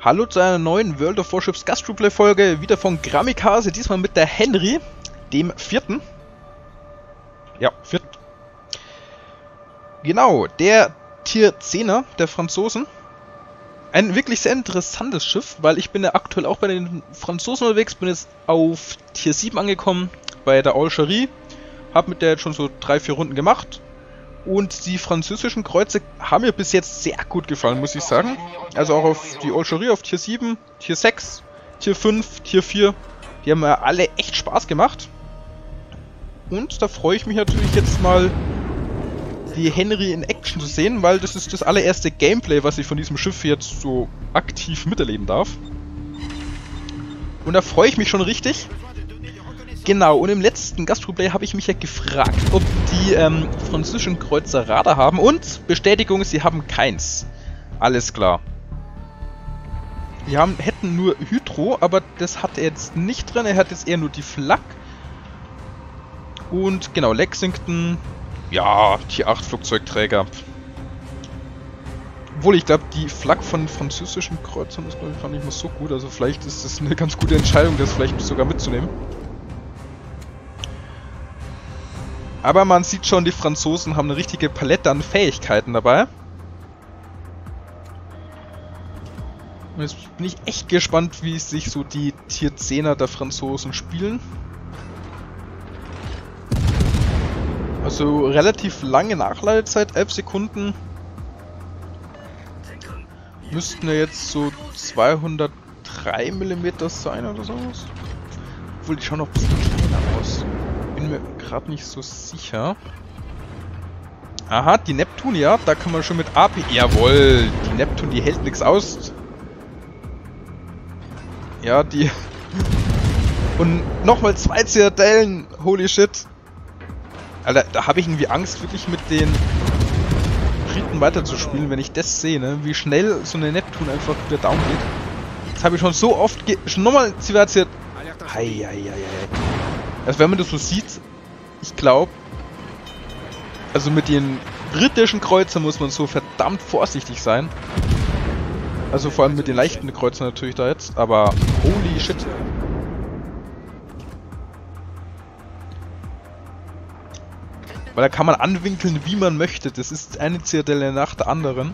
Hallo zu einer neuen World of Warships Gastreplay-Folge, wieder von Gramikase, diesmal mit der Henry, dem vierten. Ja, vierten. Genau, der Tier 10er der Franzosen. Ein wirklich sehr interessantes Schiff, weil ich bin ja aktuell auch bei den Franzosen unterwegs, bin jetzt auf Tier 7 angekommen, bei der Algerie. Hab mit der jetzt schon so 3-4 Runden gemacht. Und die französischen Kreuzer haben mir bis jetzt sehr gut gefallen, muss ich sagen. Also auch auf die Algerie auf Tier 7, Tier 6, Tier 5, Tier 4. Die haben mir alle echt Spaß gemacht. Und da freue ich mich natürlich jetzt mal, die Henry in Action zu sehen, weil das ist das allererste Gameplay, was ich von diesem Schiff jetzt so aktiv miterleben darf. Und da freue ich mich schon richtig. Genau, und im letzten Gastreplay habe ich mich ja gefragt, ob die französischen Kreuzer Radar haben. Und Bestätigung, sie haben keins. Alles klar. Die hätten nur Hydro, aber das hat er jetzt nicht drin. Er hat jetzt eher nur die Flak. Und genau, Lexington, ja, Tier 8 Flugzeugträger. Obwohl, ich glaube, die Flak von französischen Kreuzern ist, glaube ich, gar nicht mehr so gut. Also vielleicht ist das eine ganz gute Entscheidung, das vielleicht sogar mitzunehmen. Aber man sieht schon, die Franzosen haben eine richtige Palette an Fähigkeiten dabei. Und jetzt bin ich echt gespannt, wie sich so die Tier 10er der Franzosen spielen. Also relativ lange Nachladezeit, 11 Sekunden. Müssten ja jetzt so 203 mm sein oder sowas. Obwohl, die schauen noch ein bisschen kleiner aus. Bin mir gerade nicht so sicher. Aha, die Neptun, ja, da kann man schon mit AP... Jawohl, die Neptun, die hält nichts aus. Ja, die... Und nochmal 2 Zitadellen, holy shit. Alter, da habe ich irgendwie Angst, wirklich mit den Briten weiterzuspielen, wenn ich das sehe, ne? Wie schnell so eine Neptun einfach wieder down geht. Das habe ich schon so oft... Schon nochmal Zivatiert... Heieieiei. Also wenn man das so sieht, ich glaube, also mit den britischen Kreuzern muss man so verdammt vorsichtig sein. Also vor allem mit den leichten Kreuzern natürlich da jetzt, aber holy shit. Weil da kann man anwinkeln, wie man möchte. Das ist eine Zitadelle nach der anderen.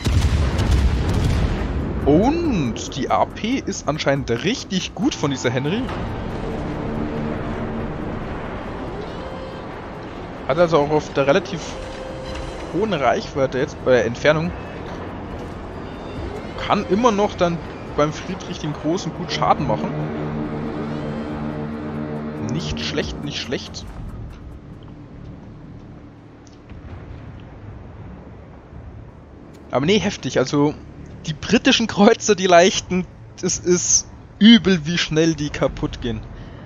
Und die AP ist anscheinend richtig gut von dieser Henry. Hat also auch auf der relativ hohen Reichweite jetzt bei der Entfernung. Kann immer noch dann beim Friedrich den Großen gut Schaden machen. Nicht schlecht, nicht schlecht. Aber nee, heftig. Also die britischen Kreuzer, die leichten, das ist übel, wie schnell die kaputt gehen.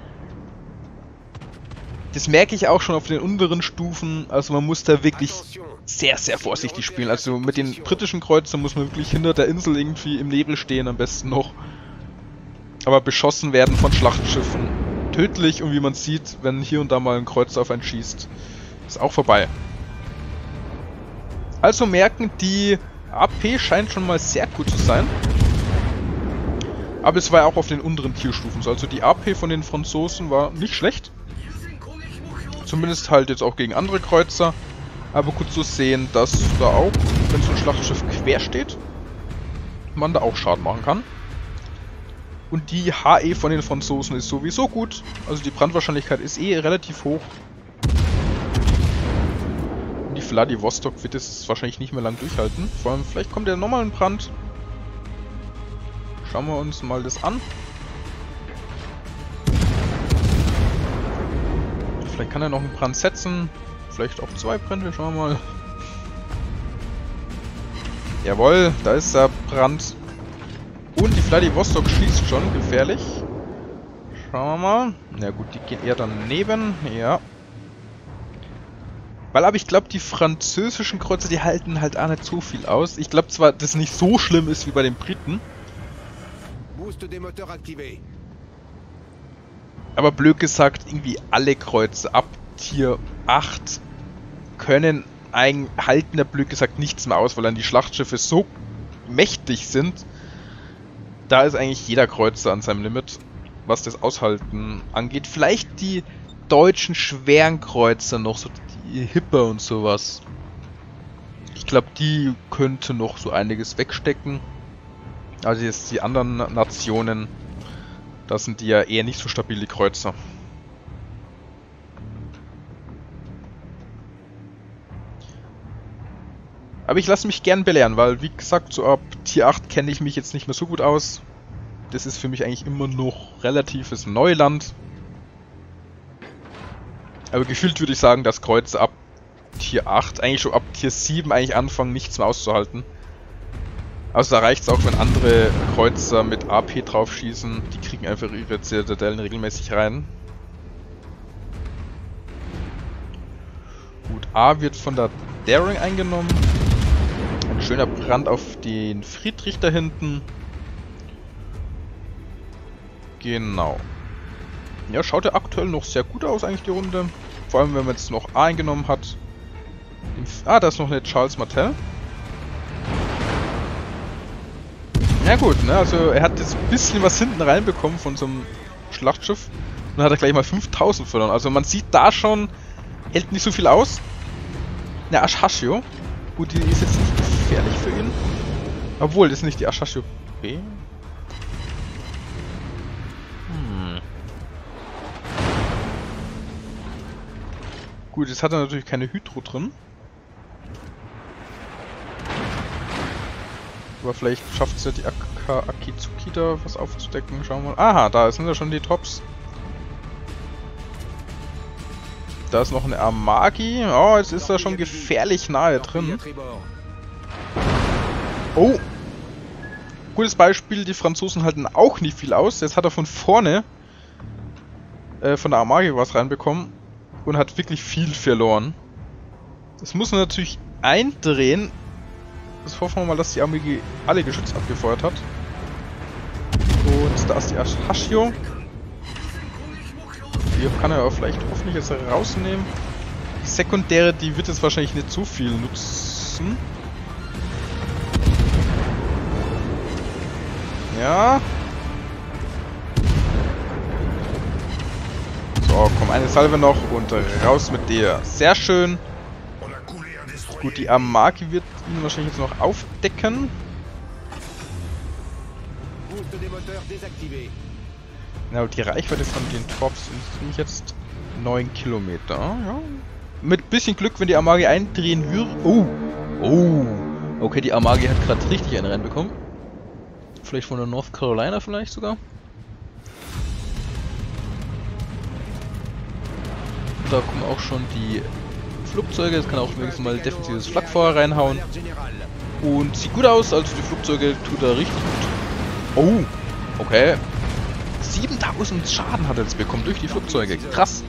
Das merke ich auch schon auf den unteren Stufen, also man muss da wirklich sehr, sehr vorsichtig spielen. Also mit den britischen Kreuzern muss man wirklich hinter der Insel irgendwie im Nebel stehen, am besten noch. Aber beschossen werden von Schlachtschiffen. Tödlich, und wie man sieht, wenn hier und da mal ein Kreuzer auf einen schießt, ist auch vorbei. Also merken, die AP scheint schon mal sehr gut zu sein. Aber es war ja auch auf den unteren Tierstufen so. Also die AP von den Franzosen war nicht schlecht. Zumindest halt jetzt auch gegen andere Kreuzer. Aber gut zu sehen, dass da auch, wenn so ein Schlachtschiff quer steht, man da auch Schaden machen kann. Und die HE von den Franzosen ist sowieso gut. Also die Brandwahrscheinlichkeit ist eh relativ hoch. Und die Vladivostok wird es wahrscheinlich nicht mehr lang durchhalten. Vor allem, vielleicht kommt ja nochmal ein Brand. Schauen wir uns mal das an. Vielleicht kann er noch einen Brand setzen. Vielleicht auch 2 Brände, schauen wir mal. Jawohl, da ist der Brand. Und die Vladivostok schießt schon, gefährlich. Schauen wir mal. Na gut, die geht eher daneben. Ja. Weil aber ich glaube, die französischen Kreuzer, die halten halt auch nicht so viel aus. Ich glaube zwar, dass es nicht so schlimm ist wie bei den Briten. Aber blöd gesagt, irgendwie alle Kreuzer ab Tier 8 halten da blöd gesagt nichts mehr aus, weil dann die Schlachtschiffe so mächtig sind, da ist eigentlich jeder Kreuzer an seinem Limit, was das Aushalten angeht. Vielleicht die deutschen schweren Kreuzer noch, so die Hipper und sowas. Ich glaube, die könnte noch so einiges wegstecken. Also jetzt die anderen Nationen, da sind die ja eher nicht so stabile Kreuzer. Aber ich lasse mich gern belehren, weil wie gesagt, so ab Tier 8 kenne ich mich jetzt nicht mehr so gut aus. Das ist für mich eigentlich immer noch relatives Neuland. Aber gefühlt würde ich sagen, dass Kreuzer ab Tier 8, eigentlich schon ab Tier 7 eigentlich anfangen, nichts mehr auszuhalten. Also da reicht es auch, wenn andere Kreuzer mit AP drauf schießen, die kriegen einfach ihre Zitadellen regelmäßig rein. Gut, A wird von der Daring eingenommen. Ein schöner Brand auf den Friedrich da hinten. Genau. Ja, schaut ja aktuell noch sehr gut aus eigentlich die Runde. Vor allem, wenn man jetzt noch A eingenommen hat. Ah, da ist noch eine Charles Martel. Ja gut, ne, also er hat jetzt ein bisschen was hinten reinbekommen von so einem Schlachtschiff. Und dann hat er gleich mal 5000 verloren. Also man sieht da schon, hält nicht so viel aus. Eine Ashashio. Gut, die ist jetzt nicht gefährlich für ihn. Obwohl, das ist nicht die Ashashio B. Gut, jetzt hat er natürlich keine Hydro drin. Aber vielleicht schafft es ja die Akitsuki da was aufzudecken. Schauen wir mal. Aha, da sind ja schon die Tops. Da ist noch eine Amagi. Oh, jetzt ist er schon gefährlich nahe drin. Oh! Gutes Beispiel, die Franzosen halten auch nicht viel aus. Jetzt hat er von vorne von der Amagi was reinbekommen und hat wirklich viel verloren. Das muss man natürlich eindrehen. Jetzt hoffen wir mal, dass die Amagi alle Geschütze abgefeuert hat. Und da ist die Ashashio. Die kann er auch vielleicht hoffentlich jetzt rausnehmen. Die Sekundäre, die wird jetzt wahrscheinlich nicht so viel nutzen. Ja. So, komm, eine Salve noch und raus mit dir. Sehr schön. Gut, die Amagi wird ihn wahrscheinlich jetzt noch aufdecken. Genau, die Reichweite von den Torps ist nämlich jetzt 9 Kilometer. Ja. Mit bisschen Glück, wenn die Amagi eindrehen würde. Oh! Oh! Okay, die Amagi hat gerade richtig einen reinbekommen. Vielleicht von der North Carolina vielleicht sogar. Da kommen auch schon die Flugzeuge. Jetzt kann auch wenigstens mal defensives Flakfeuer reinhauen. Und sieht gut aus, also die Flugzeuge tut er richtig gut. Oh! Okay. 7000 Schaden hat er jetzt bekommen durch die Flugzeuge. Krass.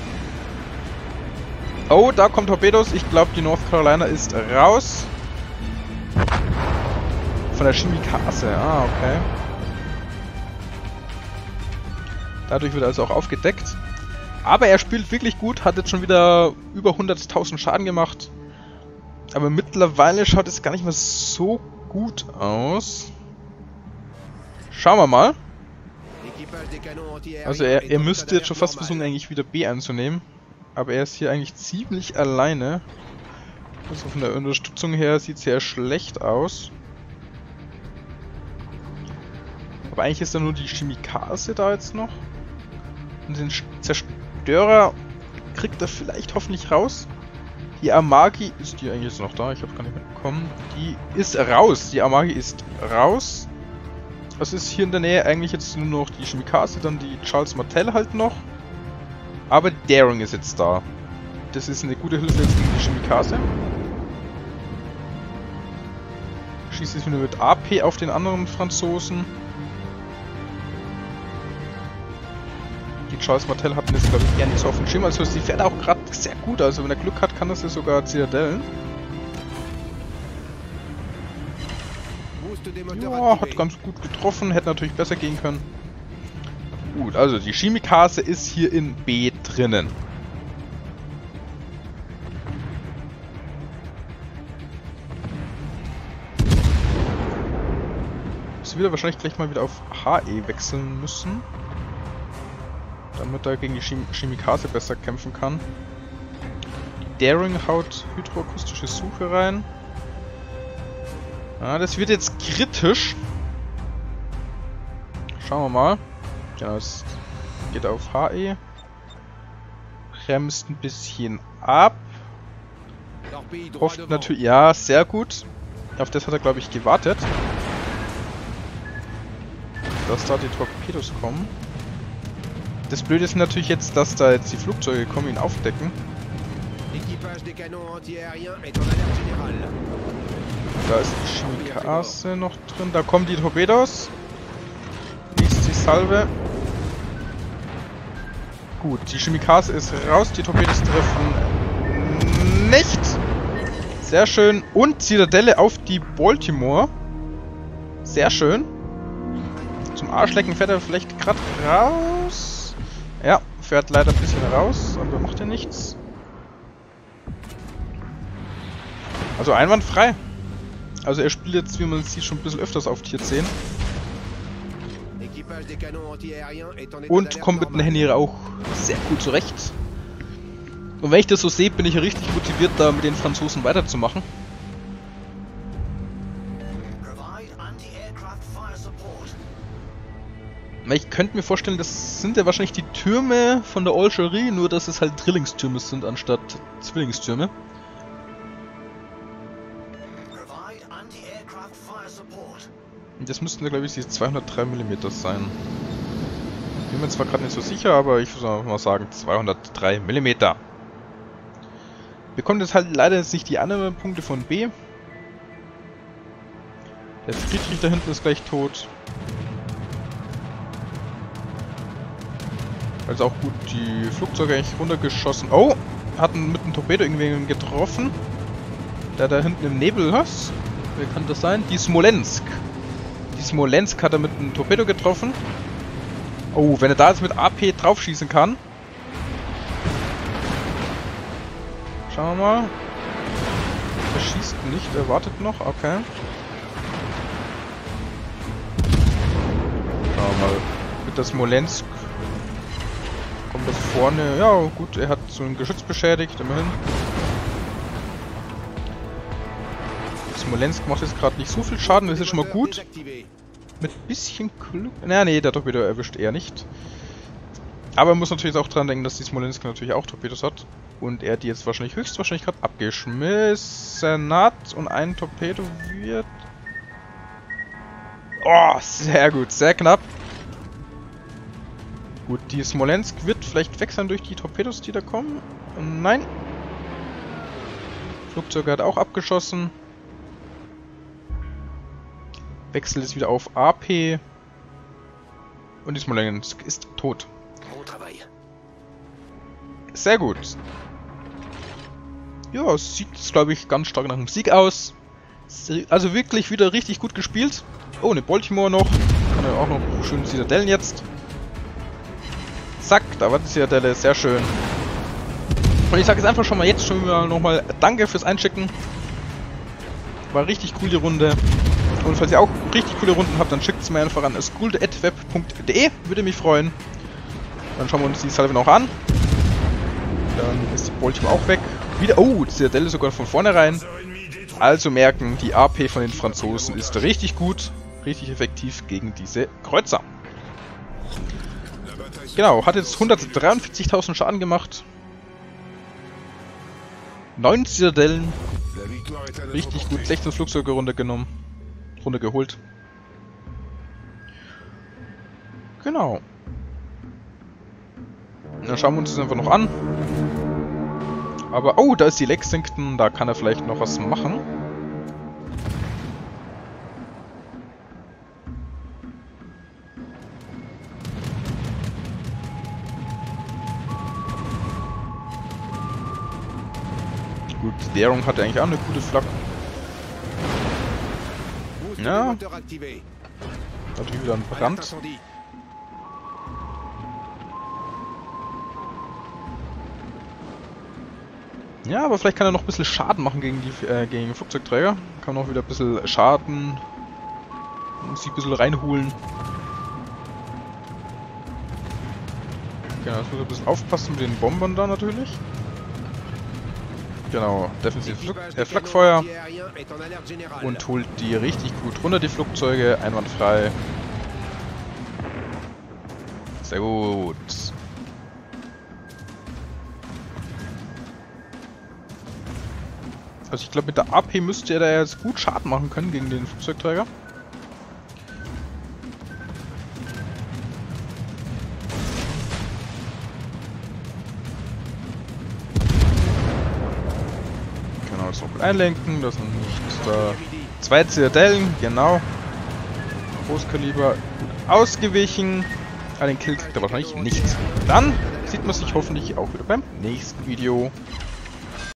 Oh, da kommt Torpedos. Ich glaube, die North Carolina ist raus. Von der Shimikase. Ah, okay. Dadurch wird er also auch aufgedeckt. Aber er spielt wirklich gut. Hat jetzt schon wieder über 100.000 Schaden gemacht. Aber mittlerweile schaut es gar nicht mehr so gut aus. Schauen wir mal. Also er müsste jetzt schon fast versuchen, eigentlich wieder B einzunehmen. Aber er ist hier eigentlich ziemlich alleine. Also von der Unterstützung her sieht es sehr schlecht aus. Aber eigentlich ist da nur die Shimikase da jetzt noch. Und den Zerstörer kriegt er vielleicht hoffentlich raus. Die Amagi, ist die eigentlich jetzt noch da? Ich habe gar nicht mitbekommen. Die ist raus. Die Amagi ist raus. Es ist hier in der Nähe eigentlich jetzt nur noch die Shimikase, dann die Charles Martel halt noch. Aber die Daring ist jetzt da. Das ist eine gute Hilfe jetzt gegen die Shimikase. Schießt jetzt wieder mit AP auf den anderen Franzosen. Die Charles Martel hatten jetzt, glaube ich, eher nicht so auf dem Schirm. Also sie fährt auch gerade sehr gut. Also wenn er Glück hat, kann das ja sogar Zitadellen. Ja, hat ganz gut getroffen. Hätte natürlich besser gehen können. Gut, also die Shimikase ist hier in B drinnen. Jetzt wird er wahrscheinlich gleich mal wieder auf HE wechseln müssen. Damit er gegen die Shimikase besser kämpfen kann. Die Daring haut hydroakustische Suche rein. Ah, das wird jetzt kritisch. Schauen wir mal. Genau, es geht auf HE. Bremst ein bisschen ab. Hofft natürlich... Ja, sehr gut. Auf das hat er, glaube ich, gewartet. Dass da die Torpedos kommen. Das Blöde ist natürlich jetzt, dass da jetzt die Flugzeuge kommen, ihn aufdecken. Da ist die Shimikase noch drin. Da kommen die Torpedos. Liest die Salve. Gut, die Shimikase ist raus. Die Torpedos treffen nicht. Sehr schön. Und Zitadelle auf die Baltimore. Sehr schön. Zum Arschlecken fährt er vielleicht gerade raus. Ja, fährt leider ein bisschen raus, aber macht ja nichts. Also einwandfrei. Also er spielt jetzt, wie man sieht, schon ein bisschen öfters auf Tier 10. Und kommt mit den Händen auch sehr gut zurecht. Und wenn ich das so sehe, bin ich ja richtig motiviert, da mit den Franzosen weiterzumachen. Ich könnte mir vorstellen, das sind ja wahrscheinlich die Türme von der Algerie, nur dass es halt Drillingstürme sind anstatt Zwillingstürme. Und das müssten ja, glaube ich, die 203 mm sein. Bin mir zwar gerade nicht so sicher, aber ich würde mal sagen 203 mm. Wir bekommen jetzt halt leider jetzt nicht die anderen Punkte von B. Der Friedrich da hinten ist gleich tot. Also auch gut die Flugzeuge eigentlich runtergeschossen. Oh! Hatten mit dem Torpedo irgendwen getroffen. Der da hinten im Nebel ist. Wer kann das sein? Die Smolensk. Die Smolensk hat er mit einem Torpedo getroffen. Oh, wenn er da jetzt mit AP draufschießen kann. Schauen wir mal. Er schießt nicht, er wartet noch. Okay. Schauen wir mal. Mit der Smolensk. Kommt das vorne. Ja, gut, er hat so ein Geschütz beschädigt, immerhin. Smolensk macht jetzt gerade nicht so viel Schaden, das ist schon mal gut. Mit bisschen Glück. Naja, nee, der Torpedo erwischt er nicht. Aber man muss natürlich auch dran denken, dass die Smolensk natürlich auch Torpedos hat. Und er die jetzt wahrscheinlich höchstwahrscheinlich gerade abgeschmissen hat. Und ein Torpedo wird... Oh, sehr gut, sehr knapp. Gut, die Smolensk wird vielleicht weg sein durch die Torpedos, die da kommen. Nein. Flugzeug hat auch abgeschossen. Wechselt es wieder auf AP. Und die Smolensk ist tot. Sehr gut. Ja, es sieht, glaube ich, ganz stark nach einem Sieg aus. Also wirklich wieder richtig gut gespielt. Oh, eine Baltimore noch. Kann er auch noch schön Zitadellen jetzt. Zack, da war die Zitadelle, sehr schön. Und ich sage jetzt einfach schon mal jetzt schon mal nochmal danke fürs Einschicken. War richtig cool die Runde. Und falls ihr auch richtig coole Runden habt, dann schickt es mir einfach an school@web.de, würde mich freuen. Dann schauen wir uns die Salve noch an. Dann ist die Baltimore auch weg. Wieder, oh, die Zitadelle sogar von vornherein. Also merken, die AP von den Franzosen ist richtig gut, richtig effektiv gegen diese Kreuzer. Genau, hat jetzt 143.000 Schaden gemacht. 9 Zitadellen. Richtig gut, 16 Flugzeuge runtergeholt. Genau. Dann schauen wir uns das einfach noch an. Aber, oh, da ist die Lexington, da kann er vielleicht noch was machen. Gut, Daring hatte eigentlich auch eine gute Flak. Ja. Natürlich wieder ein Brand. Ja, aber vielleicht kann er noch ein bisschen Schaden machen gegen die Flugzeugträger. Kann noch wieder ein bisschen Schaden Muss ich ein bisschen reinholen. Genau, jetzt muss ich ein bisschen aufpassen mit den Bombern da natürlich. Genau, defensiv Flakfeuer. Und holt die richtig gut runter, die Flugzeuge, einwandfrei. Sehr gut. Also ich glaube, mit der AP müsste er da jetzt gut Schaden machen können gegen den Flugzeugträger. Genau, jetzt noch einlenken, das sind nicht da. 2 Zitadellen, genau. Großkaliber, gut ausgewichen. Den Kill kriegt er wahrscheinlich nicht. Dann sieht man sich hoffentlich auch wieder beim nächsten Video.